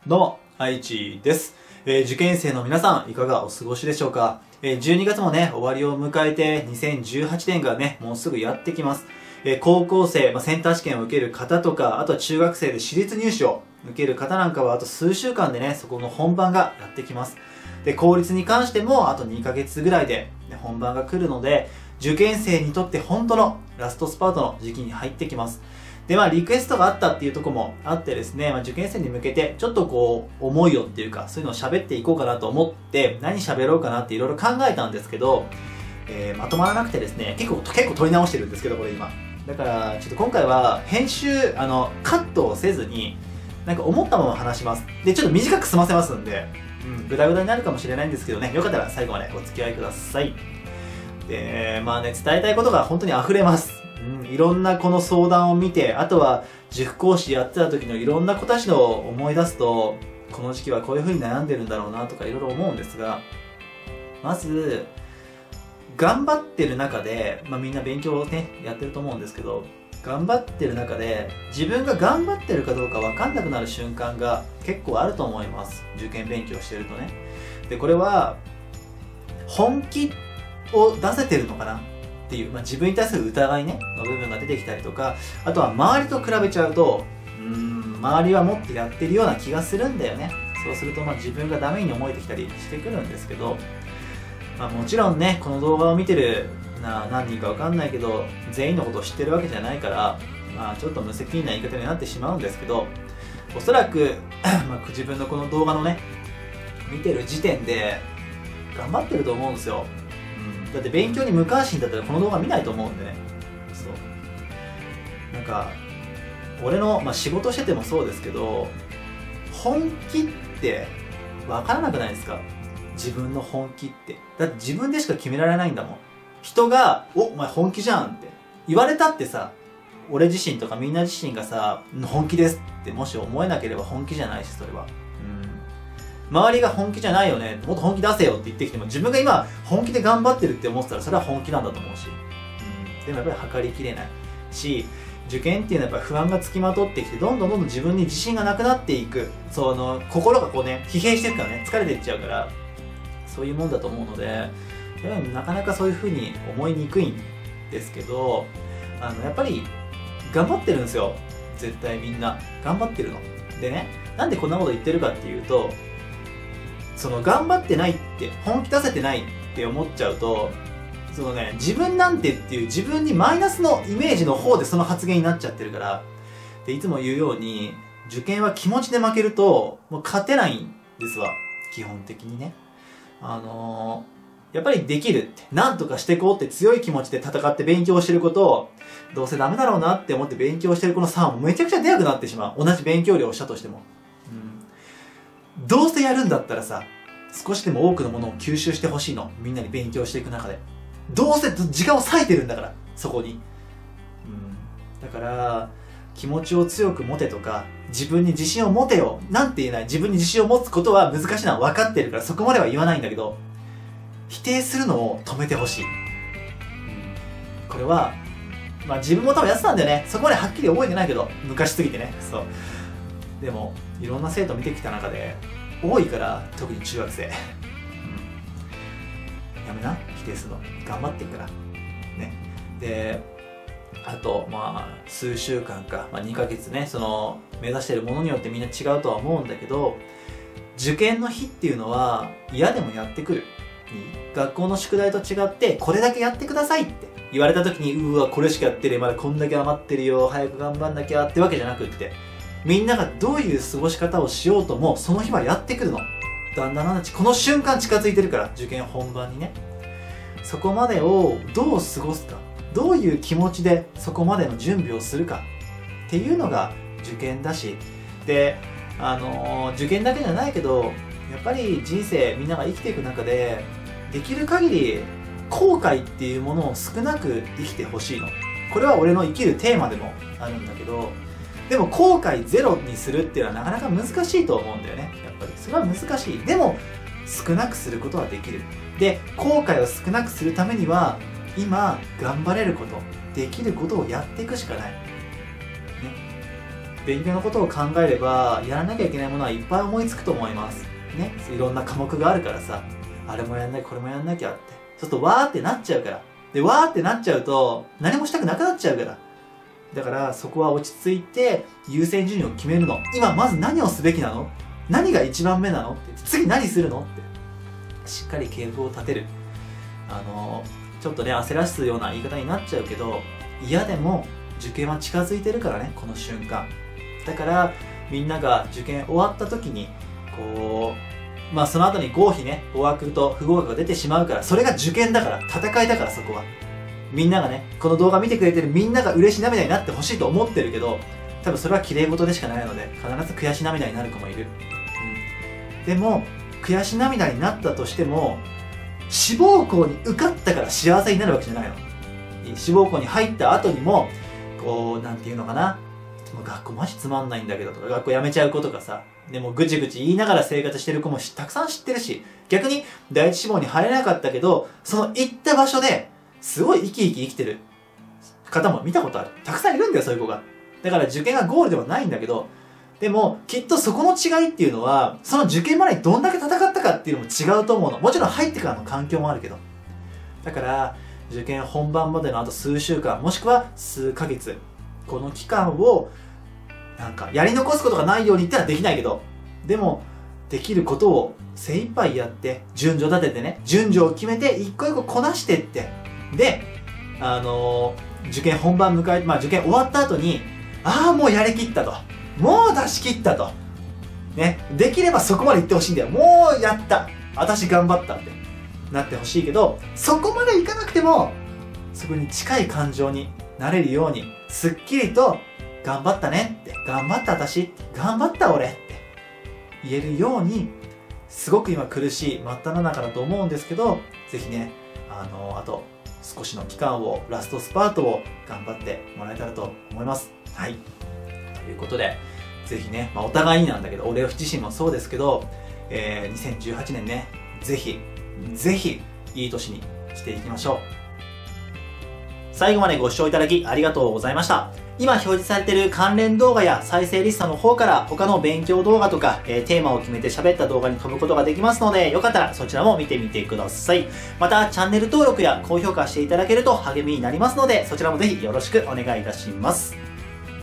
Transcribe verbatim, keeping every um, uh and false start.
どうも、愛知です。えー、受験生の皆さん、いかがお過ごしでしょうか。えー、じゅうにがつもね、終わりを迎えて、にせんじゅうはちねんがね、もうすぐやってきます。えー、高校生、まあ、センター試験を受ける方とか、あとは中学生で私立入試を受ける方なんかは、あと数週間でね、そこの本番がやってきます。で、公立に関しても、あとにかげつぐらいで、ね、本番が来るので、受験生にとって本当のラストスパートの時期に入ってきます。で、まあ、リクエストがあったっていうところもあってですね、まあ、受験生に向けて、ちょっとこう、思いをっていうか、そういうのを喋っていこうかなと思って、何喋ろうかなっていろいろ考えたんですけど、えー、まとまらなくてですね、結構、結構取り直してるんですけど、これ今。だから、ちょっと今回は、編集、あの、カットをせずに、なんか思ったまま話します。で、ちょっと短く済ませますんで、うん、グダグダになるかもしれないんですけどね、よかったら最後までお付き合いください。で、まあね、伝えたいことが本当に溢れます。うん、いろんなこの相談を見て、あとは塾講師やってた時のいろんな子たちのを思い出すと、この時期はこういう風に悩んでるんだろうなとかいろいろ思うんですが、まず、頑張ってる中で、まあみんな勉強をね、やってると思うんですけど、頑張ってる中で、自分が頑張ってるかどうか分かんなくなる瞬間が結構あると思います。受験勉強してるとね。で、これは、本気を出せてるのかなっていう、まあ、自分に対する疑いねの部分が出てきたりとか、あとは周りと比べちゃうと、うーん周りはもっとやってるような気がするんだよね。そうするとまあ自分がダメに思えてきたりしてくるんですけど、まあ、もちろんねこの動画を見てるな何人かわかんないけど全員のことを知ってるわけじゃないから、まあ、ちょっと無責任な言い方になってしまうんですけど、おそらくまあ自分のこの動画のね見てる時点で頑張ってると思うんですよ。だって勉強に無関心だったらこの動画見ないと思うんでね。そうなんか俺の、まあ、仕事しててもそうですけど、本気って分からなくないですか？自分の本気って。だって自分でしか決められないんだもん。人が「おお前本気じゃん」って言われたってさ、俺自身とかみんな自身がさ「本気です」ってもし思えなければ本気じゃないし、それは周りが本気じゃないよね、もっと本気出せよって言ってきても、自分が今本気で頑張ってるって思ってたらそれは本気なんだと思うし、うん、でもやっぱり測りきれないし、受験っていうのはやっぱり不安がつきまとってきて、どんどんどんどん自分に自信がなくなっていく、その心がこうね疲弊していくからね、疲れていっちゃうから、そういうもんだと思うので、なかなかそういう風に思いにくいんですけど、あのやっぱり頑張ってるんですよ。絶対みんな頑張ってるのでね。なんでこんなこと言ってるかっていうと、その頑張ってないって本気出せてないって思っちゃうと、そのね自分なんてっていう自分にマイナスのイメージの方でその発言になっちゃってるから。でいつも言うように、受験は気持ちで負けるともう勝てないんですわ、基本的にね。あのー、やっぱりできるって、なんとかしていこうって強い気持ちで戦って勉強してることを、どうせダメだろうなって思って勉強してるこの差はめちゃくちゃでかくなってしまう。同じ勉強量をしたとしても、どうせやるんだったらさ、少しでも多くのものを吸収してほしいの。みんなに勉強していく中で。どうせ時間を割いてるんだから、そこに。うん。だから、気持ちを強く持てとか、自分に自信を持てよ。なんて言えない。自分に自信を持つことは難しいのは分かってるから、そこまでは言わないんだけど、否定するのを止めてほしい。うん。これは、まあ自分も多分やってたんだよね。そこまではっきり覚えてないけど、昔すぎてね。そう。でもいろんな生徒を見てきた中で多いから、特に中学生、うん、やめな否定するの、頑張っていくからね。であとまあ数週間か、まあ、にかげつね、その目指しているものによってみんな違うとは思うんだけど、受験の日っていうのは嫌でもやってくる。学校の宿題と違ってこれだけやってくださいって言われた時に、うわこれしかやってる、まだこんだけ余ってるよ、早く頑張んなきゃってわけじゃなくって、みんながどういう過ごし方をしようともその日はやってくるの。だんだんなんだちこの瞬間近づいてるから、受験本番にね。そこまでをどう過ごすか、どういう気持ちでそこまでの準備をするかっていうのが受験だし、であのー、受験だけじゃないけど、やっぱり人生みんなが生きていく中でできる限り後悔っていうものを少なく生きてほしいの。これは俺の生きるテーマでもあるんだけど、でも後悔ゼロにするっていうのはなかなか難しいと思うんだよね。やっぱりそれは難しい。でも少なくすることはできる。で後悔を少なくするためには今頑張れること、できることをやっていくしかない、ね、 勉強のことを考えればやらなきゃいけないものはいっぱい思いつくと思いますね。いろんな科目があるからさ、あれもやんなきゃこれもやんなきゃって、そうするとわーってなっちゃうから。でわーってなっちゃうと何もしたくなくなっちゃうから。だからそこは落ち着いて優先順位を決めるの。今まず何をすべきなの、何が一番目なのって、次何するのってしっかり計画を立てる。あのちょっとね焦らすような言い方になっちゃうけど、嫌でも受験は近づいてるからね、この瞬間。だからみんなが受験終わった時にこうまあその後に合否ね、合格と不合格が出てしまうから、それが受験だから、戦いだから。そこはみんながね、この動画見てくれてるみんなが嬉し涙になってほしいと思ってるけど、多分それは綺麗事でしかないので、必ず悔し涙になる子もいる、うん、でも悔し涙になったとしても志望校に受かったから幸せになるわけじゃないの。志望校に入った後にもこうなんていうのかな、もう学校マジつまんないんだけどとか、学校辞めちゃう子とかさ、でもぐちぐち言いながら生活してる子もたくさん知ってるし、逆に第一志望に入れなかったけど、その行った場所ですごい生き生き生きてる方も見たことある。たくさんいるんだよ、そういう子が。だから受験がゴールではないんだけど、でもきっとそこの違いっていうのは、その受験までにどんだけ戦ったかっていうのも違うと思うの。もちろん入ってからの環境もあるけど。だから受験本番までのあと数週間、もしくは数ヶ月、この期間をなんかやり残すことがないように言ったらできないけど、でもできることを精一杯やって、順序立ててね、順序を決めて一個一個こなしてって、であのー、受験本番迎え、まあ受験終わった後に、ああもうやりきったと、もう出し切ったとね、できればそこまで行ってほしいんだよ。もうやった、私頑張ったってなってほしいけど、そこまでいかなくてもそこに近い感情になれるように、すっきりと頑張ったねって、頑張った私、頑張った俺って言えるように、すごく今苦しい真っ只中だと思うんですけど、ぜひね、あのあと少しの期間を、ラストスパートを頑張ってもらえたらと思います。はい、ということでぜひね、まあ、お互いになんだけど、俺自身もそうですけど、えー、にせんじゅうはちねんね、ぜひぜひいい年にしていきましょう。最後までご視聴いただきありがとうございました。今表示されている関連動画や再生リストの方から他の勉強動画とか、えー、テーマを決めて喋った動画に飛ぶことができますので、よかったらそちらも見てみてください。またチャンネル登録や高評価していただけると励みになりますので、そちらもぜひよろしくお願いいたします。